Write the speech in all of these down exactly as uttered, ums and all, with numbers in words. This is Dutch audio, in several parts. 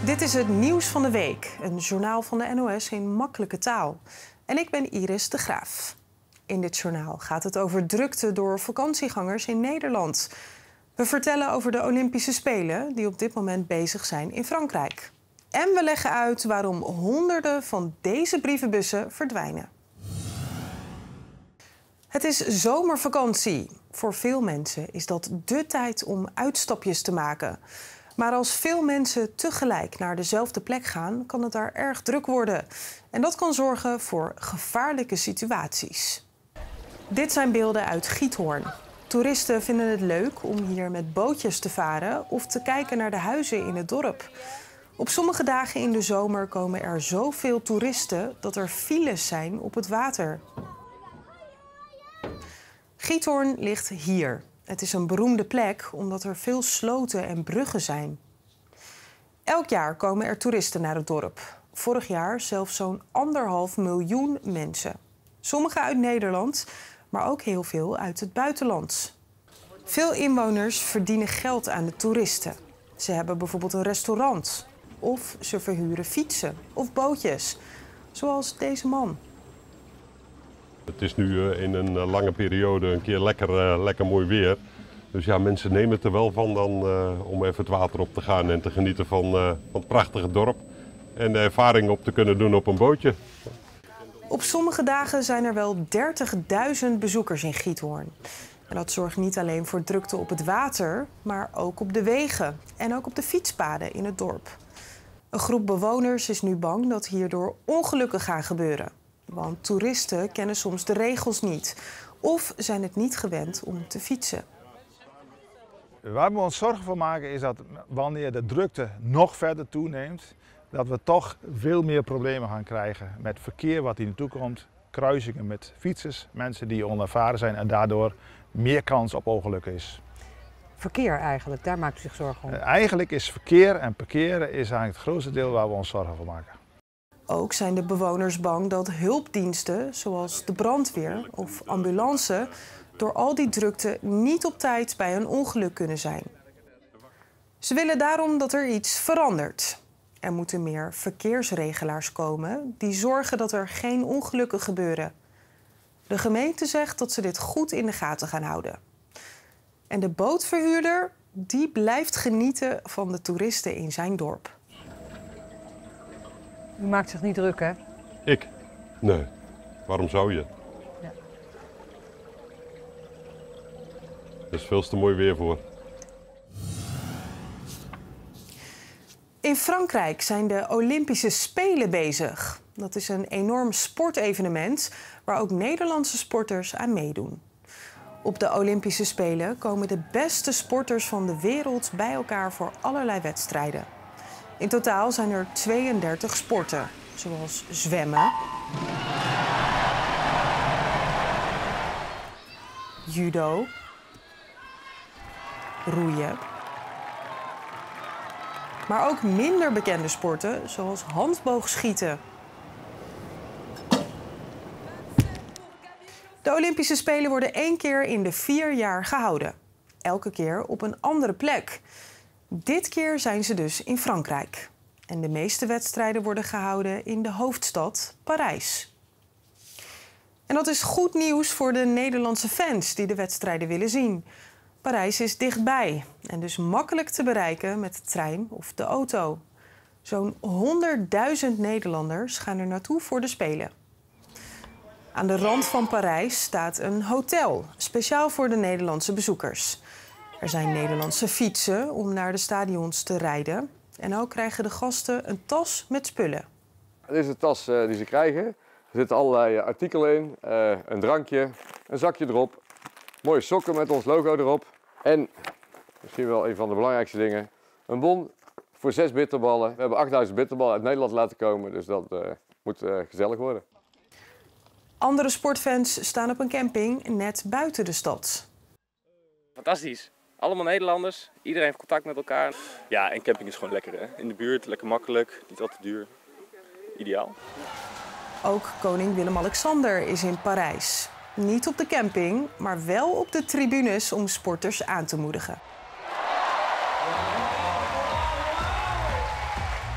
Dit is het nieuws van de week, een journaal van de N O S in makkelijke taal. En ik ben Iris de Graaf. In dit journaal gaat het over drukte door vakantiegangers in Nederland. We vertellen over de Olympische Spelen die op dit moment bezig zijn in Frankrijk. En we leggen uit waarom honderden van deze brievenbussen verdwijnen. Het is zomervakantie. Voor veel mensen is dat dé tijd om uitstapjes te maken. Maar als veel mensen tegelijk naar dezelfde plek gaan, kan het daar erg druk worden. En dat kan zorgen voor gevaarlijke situaties. Dit zijn beelden uit Giethoorn. Toeristen vinden het leuk om hier met bootjes te varen of te kijken naar de huizen in het dorp. Op sommige dagen in de zomer komen er zoveel toeristen dat er files zijn op het water. Giethoorn ligt hier. Het is een beroemde plek omdat er veel sloten en bruggen zijn. Elk jaar komen er toeristen naar het dorp. Vorig jaar zelfs zo'n anderhalf miljoen mensen. Sommigen uit Nederland, maar ook heel veel uit het buitenland. Veel inwoners verdienen geld aan de toeristen. Ze hebben bijvoorbeeld een restaurant. Of ze verhuren fietsen of bootjes, zoals deze man. Het is nu in een lange periode een keer lekker, lekker mooi weer. Dus ja, mensen nemen het er wel van dan, uh, om even het water op te gaan en te genieten van, uh, van het prachtige dorp. En de ervaring op te kunnen doen op een bootje. Op sommige dagen zijn er wel dertigduizend bezoekers in Giethoorn. En dat zorgt niet alleen voor drukte op het water, maar ook op de wegen en ook op de fietspaden in het dorp. Een groep bewoners is nu bang dat hierdoor ongelukken gaan gebeuren. Want toeristen kennen soms de regels niet of zijn het niet gewend om te fietsen. Waar we ons zorgen voor maken is dat wanneer de drukte nog verder toeneemt, dat we toch veel meer problemen gaan krijgen met verkeer wat hier naartoe komt, kruisingen met fietsers, mensen die onervaren zijn en daardoor meer kans op ongelukken is. Verkeer eigenlijk, daar maakt u zich zorgen om? Eigenlijk is verkeer en parkeren is eigenlijk het grootste deel waar we ons zorgen voor maken. Ook zijn de bewoners bang dat hulpdiensten, zoals de brandweer of ambulance, door al die drukte niet op tijd bij een ongeluk kunnen zijn. Ze willen daarom dat er iets verandert. Er moeten meer verkeersregelaars komen die zorgen dat er geen ongelukken gebeuren. De gemeente zegt dat ze dit goed in de gaten gaan houden. En de bootverhuurder, die blijft genieten van de toeristen in zijn dorp. U maakt zich niet druk, hè? Ik? Nee. Waarom zou je? Ja. Er is veel te mooi weer voor. In Frankrijk zijn de Olympische Spelen bezig. Dat is een enorm sportevenement waar ook Nederlandse sporters aan meedoen. Op de Olympische Spelen komen de beste sporters van de wereld bij elkaar voor allerlei wedstrijden. In totaal zijn er tweeëndertig sporten, zoals zwemmen, judo, roeien, maar ook minder bekende sporten, zoals handboogschieten. De Olympische Spelen worden één keer in de vier jaar gehouden. Elke keer op een andere plek. Dit keer zijn ze dus in Frankrijk. En de meeste wedstrijden worden gehouden in de hoofdstad Parijs. En dat is goed nieuws voor de Nederlandse fans die de wedstrijden willen zien. Parijs is dichtbij en dus makkelijk te bereiken met de trein of de auto. Zo'n honderdduizend Nederlanders gaan er naartoe voor de Spelen. Aan de rand van Parijs staat een hotel, speciaal voor de Nederlandse bezoekers. Er zijn Nederlandse fietsen om naar de stadions te rijden. En ook krijgen de gasten een tas met spullen. Dit is de tas uh, die ze krijgen. Er zitten allerlei artikelen in. Uh, een drankje, een zakje erop. Mooie sokken met ons logo erop. En, misschien wel een van de belangrijkste dingen, een bon voor zes bitterballen. We hebben achtduizend bitterballen uit Nederland laten komen, dus dat uh, moet uh, gezellig worden. Andere sportfans staan op een camping net buiten de stad. Fantastisch. Allemaal Nederlanders, iedereen heeft contact met elkaar. Ja, en camping is gewoon lekker, hè? In de buurt, lekker makkelijk, niet al te duur. Ideaal. Ook koning Willem-Alexander is in Parijs. Niet op de camping, maar wel op de tribunes om sporters aan te moedigen.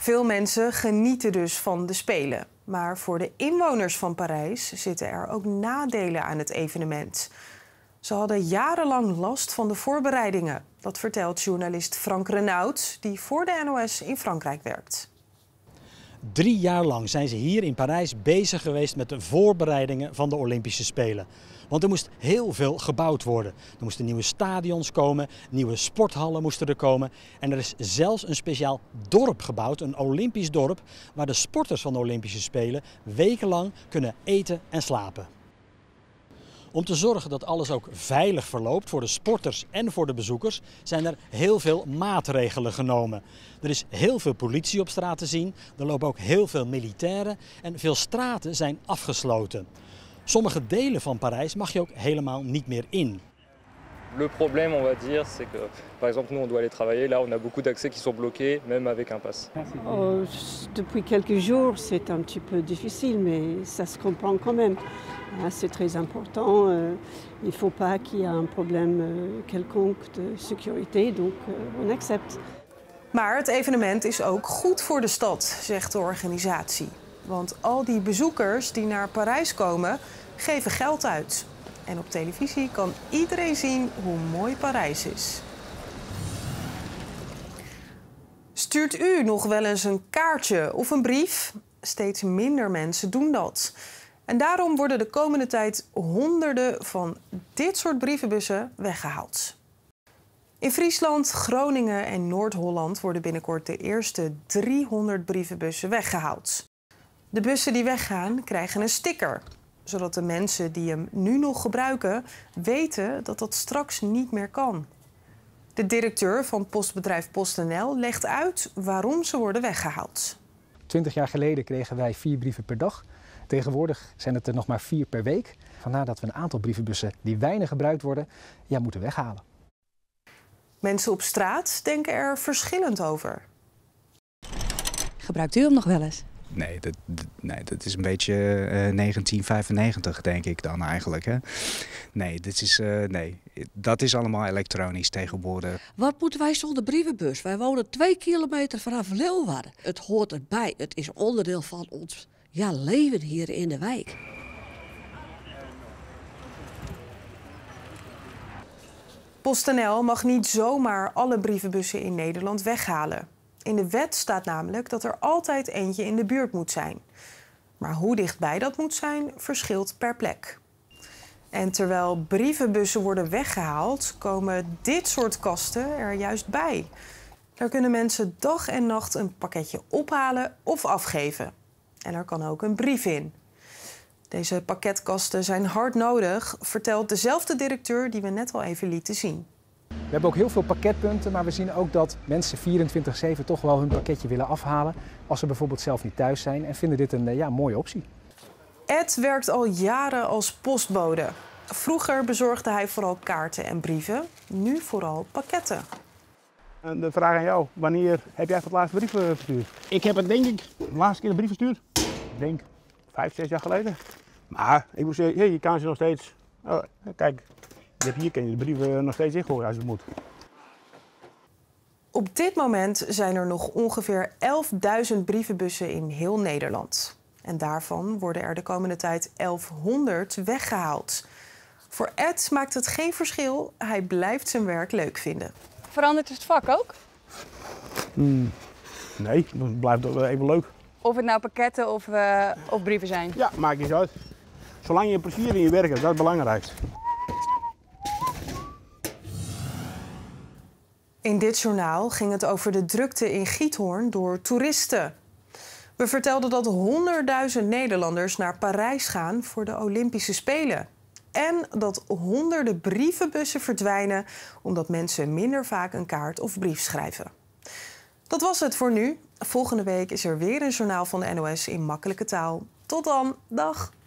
Veel mensen genieten dus van de Spelen. Maar voor de inwoners van Parijs zitten er ook nadelen aan het evenement. Ze hadden jarenlang last van de voorbereidingen. Dat vertelt journalist Frank Renaud, die voor de N O S in Frankrijk werkt. Drie jaar lang zijn ze hier in Parijs bezig geweest met de voorbereidingen van de Olympische Spelen. Want er moest heel veel gebouwd worden. Er moesten nieuwe stadions komen, nieuwe sporthallen moesten er komen. En er is zelfs een speciaal dorp gebouwd, een Olympisch dorp, waar de sporters van de Olympische Spelen wekenlang kunnen eten en slapen. Om te zorgen dat alles ook veilig verloopt voor de sporters en voor de bezoekers zijn er heel veel maatregelen genomen. Er is heel veel politie op straat te zien, er lopen ook heel veel militairen en veel straten zijn afgesloten. Sommige delen van Parijs mag je ook helemaal niet meer in. Le problème, on va dire, c'est que, par exemple, nous, on doit aller travailler. Là, on a beaucoup d'accès qui sont bloqués, même avec un pass. Oh, depuis quelques jours, c'est un petit peu difficile, mais ça se comprend quand même. C'est très important. Il ne faut pas qu'il y ait un problème quelconque de sécurité, donc on accepte. Maar het evenement is ook goed voor de stad, zegt de organisatie. Want al die bezoekers die naar Parijs komen, geven geld uit. En op televisie kan iedereen zien hoe mooi Parijs is. Stuurt u nog wel eens een kaartje of een brief? Steeds minder mensen doen dat. En daarom worden de komende tijd honderden van dit soort brievenbussen weggehaald. In Friesland, Groningen en Noord-Holland worden binnenkort de eerste driehonderd brievenbussen weggehaald. De bussen die weggaan krijgen een sticker, zodat de mensen die hem nu nog gebruiken weten dat dat straks niet meer kan. De directeur van postbedrijf PostNL legt uit waarom ze worden weggehaald. Twintig jaar geleden kregen wij vier brieven per dag. Tegenwoordig zijn het er nog maar vier per week. Vandaar dat we een aantal brievenbussen die weinig gebruikt worden, ja, moeten weghalen. Mensen op straat denken er verschillend over. Gebruikt u hem nog wel eens? Nee, dat, nee, dat is een beetje uh, negentien vijfennegentig, denk ik dan eigenlijk. Hè? Nee, dit is, uh, nee, dat is allemaal elektronisch tegenwoordig. Wat moeten wij zonder brievenbus? Wij wonen twee kilometer vanaf Leeuwarden. Het hoort erbij. Het is onderdeel van ons ja, leven hier in de wijk. PostNL mag niet zomaar alle brievenbussen in Nederland weghalen. In de wet staat namelijk dat er altijd eentje in de buurt moet zijn. Maar hoe dichtbij dat moet zijn, verschilt per plek. En terwijl brievenbussen worden weggehaald, komen dit soort kasten er juist bij. Daar kunnen mensen dag en nacht een pakketje ophalen of afgeven. En er kan ook een brief in. Deze pakketkasten zijn hard nodig, vertelt dezelfde directeur die we net al even lieten zien. We hebben ook heel veel pakketpunten, maar we zien ook dat mensen vierentwintig zeven toch wel hun pakketje willen afhalen als ze bijvoorbeeld zelf niet thuis zijn en vinden dit een ja, mooie optie. Ed werkt al jaren als postbode. Vroeger bezorgde hij vooral kaarten en brieven, nu vooral pakketten. En de vraag aan jou, wanneer heb jij voor het laatste brief verstuurd? Ik heb het denk ik de laatste keer een brief verstuurd. Ik denk vijf, zes jaar geleden. Maar ik moet zeggen, hey, je kan ze nog steeds. Oh, kijk, je hebt hier kan je de brieven nog steeds ingooien als het moet. Op dit moment zijn er nog ongeveer elfduizend brievenbussen in heel Nederland. En daarvan worden er de komende tijd elfhonderd weggehaald. Voor Ed maakt het geen verschil, hij blijft zijn werk leuk vinden. Verandert het vak ook? Hmm, nee, het blijft even leuk. Of het nou pakketten of, uh, of brieven zijn? Ja, maakt niet uit. Zolang je plezier in je werk hebt, dat is het belangrijkste. In dit journaal ging het over de drukte in Giethoorn door toeristen. We vertelden dat honderdduizend Nederlanders naar Parijs gaan voor de Olympische Spelen. En dat honderden brievenbussen verdwijnen omdat mensen minder vaak een kaart of brief schrijven. Dat was het voor nu. Volgende week is er weer een journaal van de N O S in makkelijke taal. Tot dan, dag!